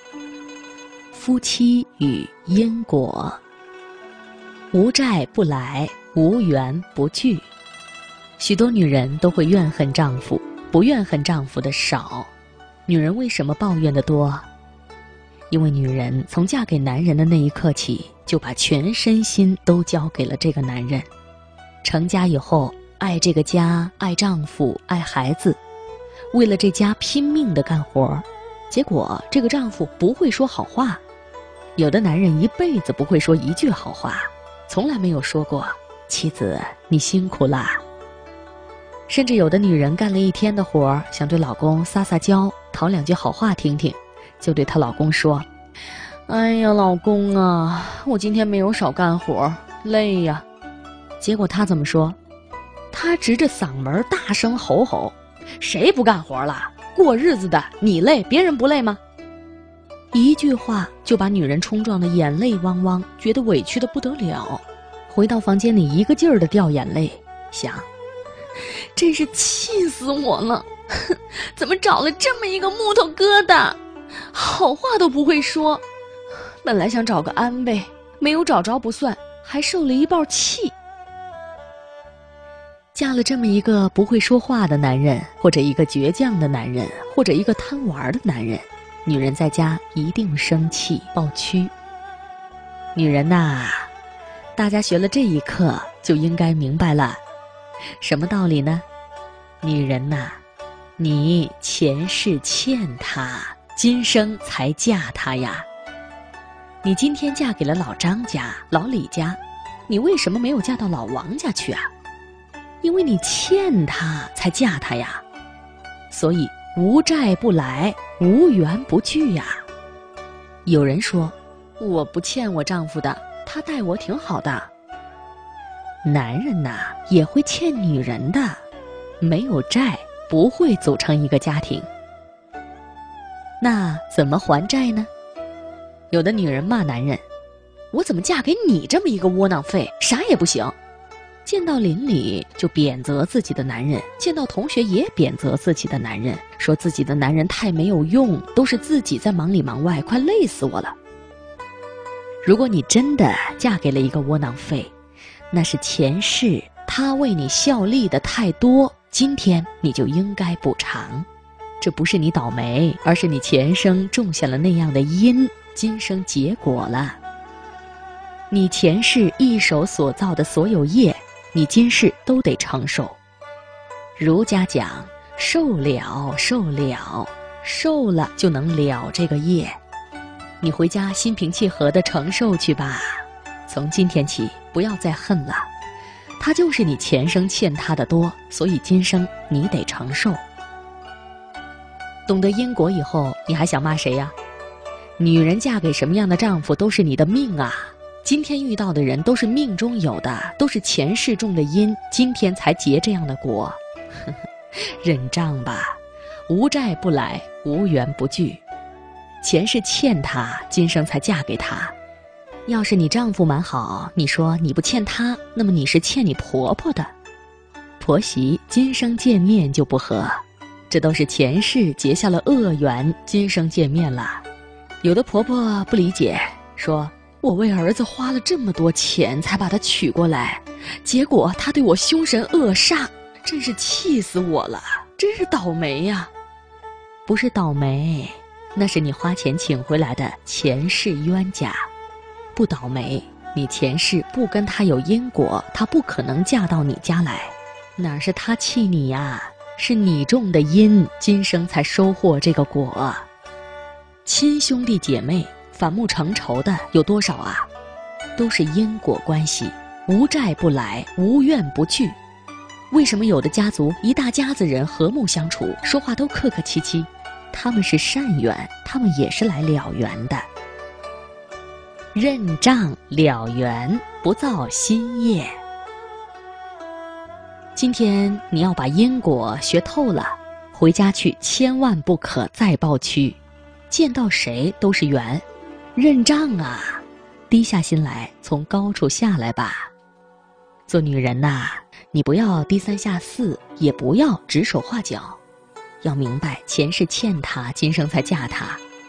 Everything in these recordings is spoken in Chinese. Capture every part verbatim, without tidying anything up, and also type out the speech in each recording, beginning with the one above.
夫妻与因果。无债不来，无缘不聚。许多女人都会怨恨丈夫，不怨恨丈夫的少。女人为什么抱怨的多？因为女人从嫁给男人的那一刻起，就把全身心都交给了这个男人。成家以后，爱这个家，爱丈夫，爱孩子，为了这家拼命地干活，结果这个丈夫不会说好话。有的男人一辈子不会说一句好话，从来没有说过妻子你辛苦啦。甚至有的女人干了一天的活，想对老公撒撒娇，讨两句好话听听，就对她老公说，哎呀老公啊，我今天没有少干活，累呀。结果他怎么说？他直着嗓门大声吼吼，谁不干活了？过日子的你累，别人不累吗？一句话就把女人冲撞得眼泪汪汪，觉得委屈得不得了。回到房间里一个劲儿地掉眼泪，想真是气死我了，怎么找了这么一个木头疙瘩，好话都不会说。本来想找个安慰，没有找着不算，还受了一抱气。嫁了这么一个不会说话的男人，或者一个倔强的男人，或者一个贪玩的男人，女人在家一定生气抱屈。女人呐，大家学了这一课就应该明白了。什么道理呢？女人呐，你前世欠他，今生才嫁他呀。你今天嫁给了老张家、老李家，你为什么没有嫁到老王家去啊？因为你欠他才嫁他呀。所以无债不来，无缘不聚呀。有人说，我不欠我丈夫的，他待我挺好的。男人呐，也会欠女人的，没有债不会组成一个家庭。那怎么还债呢？有的女人骂男人，我怎么嫁给你这么一个窝囊废，啥也不行。见到邻里就贬责自己的男人，见到同学也贬责自己的男人，说自己的男人太没有用，都是自己在忙里忙外，快累死我了。如果你真的嫁给了一个窝囊废，那是前世他为你效力的太多，今天你就应该补偿。这不是你倒霉，而是你前生种下了那样的因，今生结果了。你前世一手所造的所有业，你今世都得承受。儒家讲受了受了，受了就能了这个业。你回家心平气和地承受去吧，从今天起不要再恨了，他就是你前生欠他的多，所以今生你得承受。懂得因果以后，你还想骂谁呀？女人嫁给什么样的丈夫都是你的命啊，今天遇到的人都是命中有的，都是前世种的因，今天才结这样的果。认账吧，无债不来，无缘不聚。前世欠他，今生才嫁给他。要是你丈夫蛮好，你说你不欠他，那么你是欠你婆婆的。婆媳今生见面就不和，这都是前世结下了恶缘，今生见面了。有的婆婆不理解，说我为儿子花了这么多钱才把他娶过来，结果他对我凶神恶煞，真是气死我了，真是倒霉呀。不是倒霉，那是你花钱请回来的前世冤家。不倒霉，你前世不跟他有因果，他不可能嫁到你家来。哪是他气你呀，是你种的因，今生才收获这个果。亲兄弟姐妹反目成仇的有多少啊？都是因果关系，无债不来，无怨不聚。为什么有的家族一大家子人和睦相处，说话都客客气气？他们是善缘，他们也是来了缘的。认账了缘，不造新业。今天你要把因果学透了，回家去千万不可再抱屈，见到谁都是缘。认账啊，低下心来，从高处下来吧。做女人呐，你不要低三下四，也不要指手画脚，要明白前世欠他，今生才嫁他。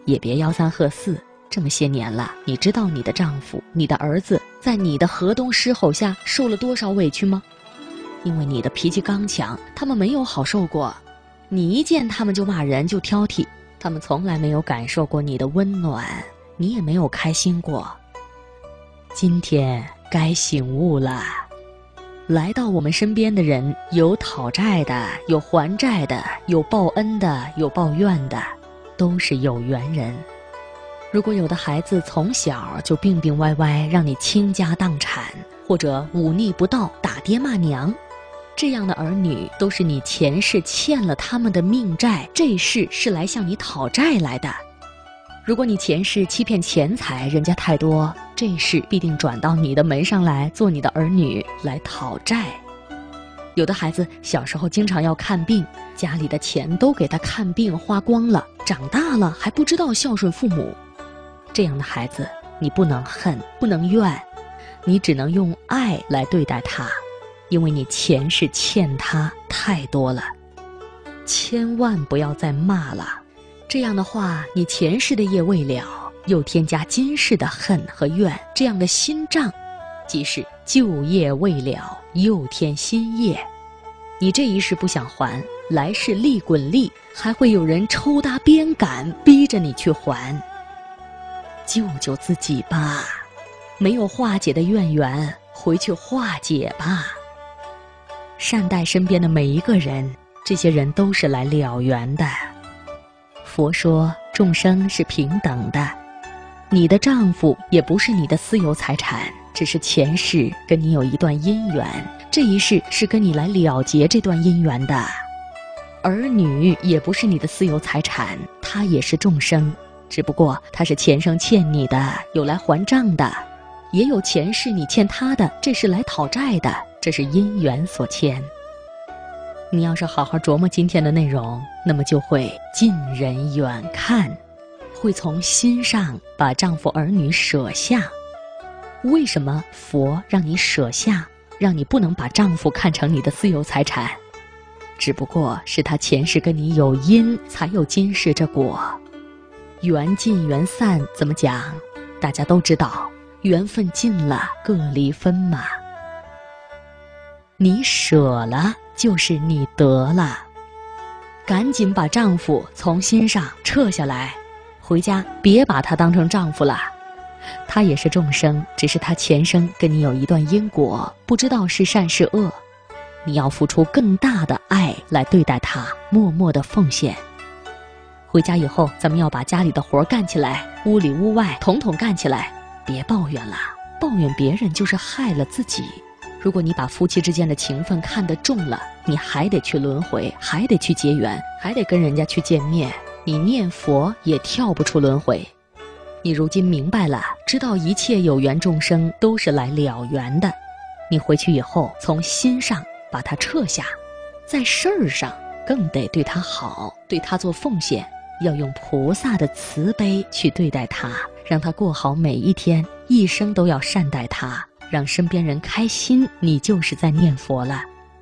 也别吆三喝四。这么些年了，你知道你的丈夫、你的儿子在你的河东狮吼下受了多少委屈吗？因为你的脾气刚强，他们没有好受过。你一见他们就骂人，就挑剔，他们从来没有感受过你的温暖，你也没有开心过。今天该醒悟了。来到我们身边的人，有讨债的，有还债的，有报恩的，有抱怨的，都是有缘人。如果有的孩子从小就病病歪歪，让你倾家荡产，或者忤逆不道，打爹骂娘，这样的儿女都是你前世欠了他们的命债，这世是来向你讨债来的。如果你前世欺骗钱财，人家太多，这世必定转到你的门上来，做你的儿女来讨债。有的孩子小时候经常要看病，家里的钱都给他看病花光了，长大了还不知道孝顺父母。这样的孩子，你不能恨，不能怨，你只能用爱来对待他，因为你前世欠他太多了。千万不要再骂了，这样的话，你前世的业未了，又添加今世的恨和怨，这样的心账，即是旧业未了，又添新业。你这一世不想还，来世利滚利，还会有人抽搭鞭赶，逼着你去还。救救自己吧，没有化解的怨缘，回去化解吧。善待身边的每一个人，这些人都是来了缘的。佛说众生是平等的，你的丈夫也不是你的私有财产，只是前世跟你有一段姻缘，这一世是跟你来了结这段姻缘的。儿女也不是你的私有财产，他也是众生，只不过他是前生欠你的，有来还账的，也有前世你欠他的，这是来讨债的，这是因缘所牵。你要是好好琢磨今天的内容，那么就会近人远看，会从心上把丈夫儿女舍下。为什么佛让你舍下，让你不能把丈夫看成你的私有财产？只不过是他前世跟你有因，才有今世这果。缘尽缘散怎么讲？大家都知道，缘分尽了，各离分嘛。你舍了，就是你得了。赶紧把丈夫从心上撤下来，回家别把他当成丈夫了。他也是众生，只是他前生跟你有一段因果，不知道是善是恶。你要付出更大的爱来对待他，默默的奉献。回家以后，咱们要把家里的活干起来，屋里屋外统统干起来，别抱怨了，抱怨别人就是害了自己。如果你把夫妻之间的情分看得重了，你还得去轮回，还得去结缘，还得跟人家去见面，你念佛也跳不出轮回。你如今明白了，知道一切有缘众生都是来了缘的，你回去以后从心上把它撤下，在事儿上更得对他好，对他做奉献，要用菩萨的慈悲去对待他，让他过好每一天，一生都要善待他，让身边人开心，你就是在念佛了。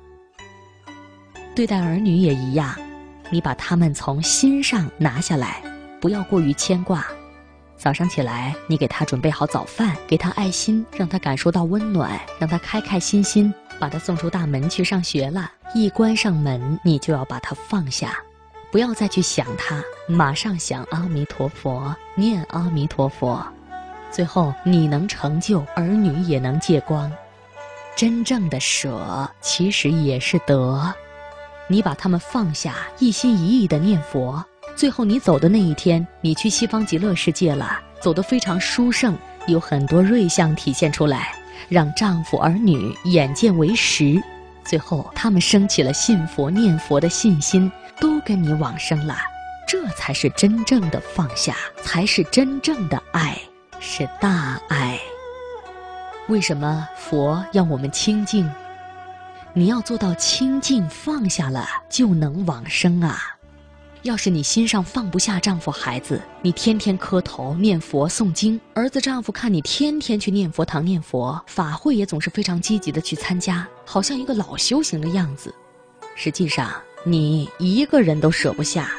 对待儿女也一样，你把他们从心上拿下来，不要过于牵挂。早上起来，你给他准备好早饭，给他爱心，让他感受到温暖，让他开开心心，把他送出大门去上学了。一关上门，你就要把他放下，不要再去想他，马上想阿弥陀佛，念阿弥陀佛。最后你能成就，儿女也能借光。真正的舍其实也是得，你把他们放下，一心一意的念佛，最后你走的那一天，你去西方极乐世界了，走得非常殊胜，有很多瑞相体现出来，让丈夫儿女眼见为实，最后他们升起了信佛念佛的信心，都跟你往生了。这才是真正的放下，才是真正的爱，是大爱。为什么佛要我们清净？你要做到清净，放下了就能往生啊。要是你心上放不下丈夫孩子，你天天磕头念佛诵经，儿子丈夫看你天天去念佛堂念佛，法会也总是非常积极的去参加，好像一个老修行的样子。实际上你一个人都舍不下，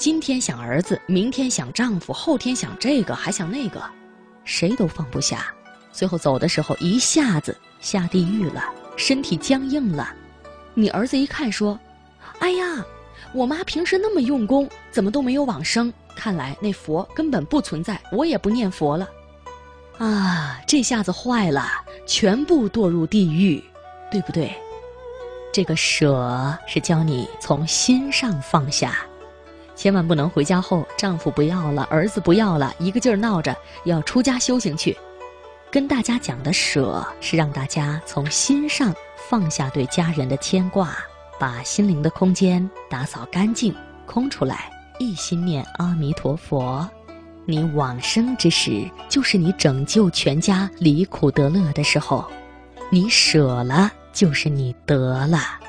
今天想儿子，明天想丈夫，后天想这个还想那个，谁都放不下。最后走的时候一下子下地狱了，身体僵硬了。你儿子一看说，哎呀，我妈平时那么用功，怎么都没有往生，看来那佛根本不存在，我也不念佛了。啊，这下子坏了，全部堕入地狱，对不对？这个舍是教你从心上放下，千万不能回家后丈夫不要了，儿子不要了，一个劲儿闹着要出家修行去。跟大家讲的舍是让大家从心上放下对家人的牵挂，把心灵的空间打扫干净空出来，一心念阿弥陀佛。你往生之时，就是你拯救全家离苦得乐的时候，你舍了就是你得了。